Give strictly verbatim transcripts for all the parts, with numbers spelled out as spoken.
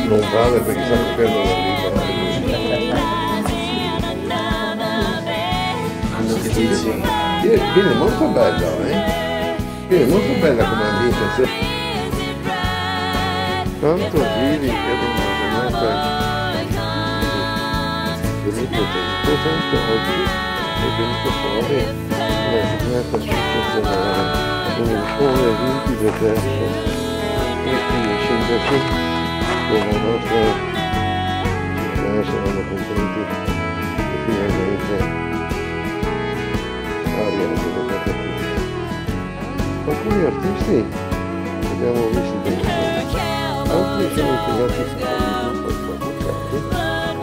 Non vale perché sta coperto da libro. Hanno che dici? Viene molto bello, eh? Viene molto bella come ambientazione. Tanto vivi che non è venuto tempo, tanto oggi è venuto fuori una giornata eccezionale, con il sole limpido e terzo, e quindi sindaci con la nostra città saranno contenti che finalmente l'aria è diventata più. Alcuni artisti li abbiamo visti benissimo, altri sono impegnati in poi qualificati.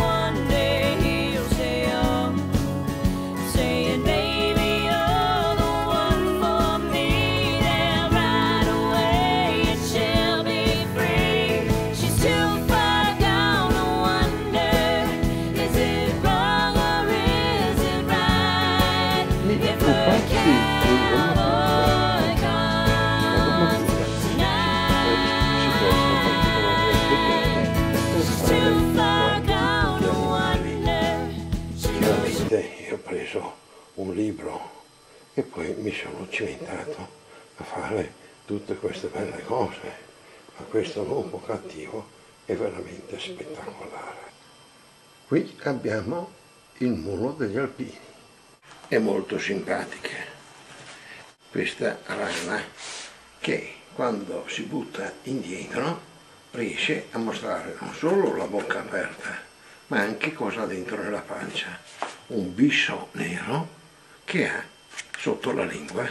Io ho preso un libro e poi mi sono cimentato a fare tutte queste belle cose, ma questo lupo cattivo è veramente spettacolare. Qui abbiamo il muro degli alpini, è molto simpatica questa rana che quando si butta indietro riesce a mostrare non solo la bocca aperta ma anche cosa ha dentro nella pancia, un bisso nero che ha sotto la lingua.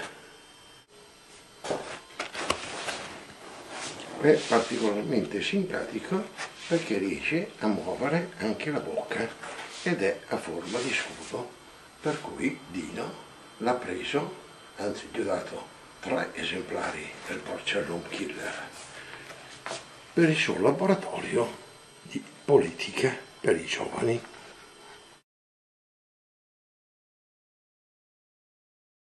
È particolarmente simpatico perché riesce a muovere anche la bocca ed è a forma di scudo, per cui Dino l'ha preso, anzi gli ho dato tre esemplari del Porcellum Killer per il suo laboratorio di politica per i giovani.